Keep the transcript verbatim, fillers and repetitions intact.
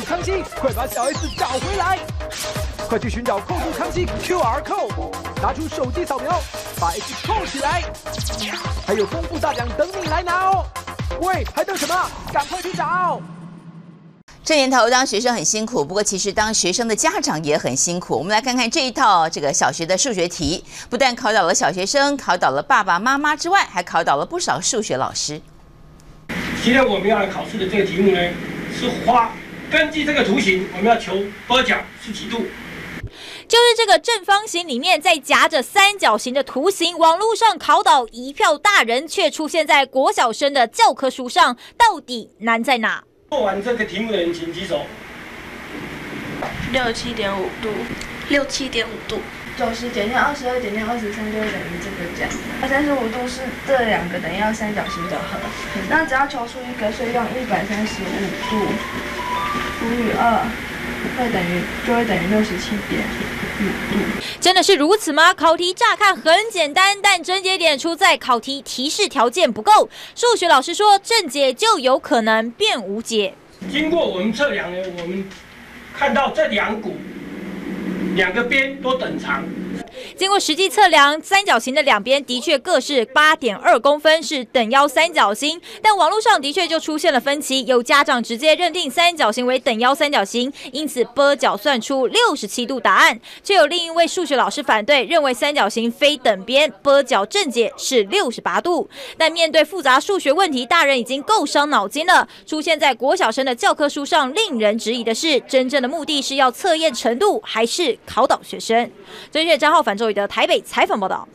康熙，快把小 S 找回来！快去寻找扣住康熙 Q R code， 拿出手机扫描，把 X 扣起来。还有丰富大奖等你来拿哦！喂，还等什么？赶快去找！ 这年头当学生很辛苦，不过其实当学生的家长也很辛苦。我们来看看这一套这个小学的数学题，不但考倒了小学生，考倒了爸爸妈妈之外，还考倒了不少数学老师。 今天我们要来考试的这个题目呢，是花根据这个图形，我们要求波角是几度？ 就是这个正方形里面再夹着三角形的图形，网络上考倒一票大人，却出现在国小生的教科书上，到底难在哪？ 做完这个题目的人请举手。 六七点五度，六七点五度。九十减掉二十二减掉二十三就会等于这个这样。三十五度是这两个等于要三角形的和，那只要求出一个，所以用一百三十五度除以二，会等于就会等于六十七点五度。 真的是如此吗？考题乍看很简单，但症结点出在考题提示条件不够。数学老师说，正解就有可能变无解。 经过我们测量呢，我们看到这两股两个边都等长。 经过实际测量，三角形的两边的确各是 八点二公分，是等腰三角形。但网络上的确就出现了分歧，有家长直接认定三角形为等腰三角形，因此拨角算出六十七度答案；却有另一位数学老师反对，认为三角形非等边，拨角正解是六十八度。但面对复杂数学问题，大人已经够伤脑筋了。出现在国小生的教科书上，令人质疑的是，真正的目的是要测验程度，还是考倒学生？追学张浩、樊周宇的台北采访报道。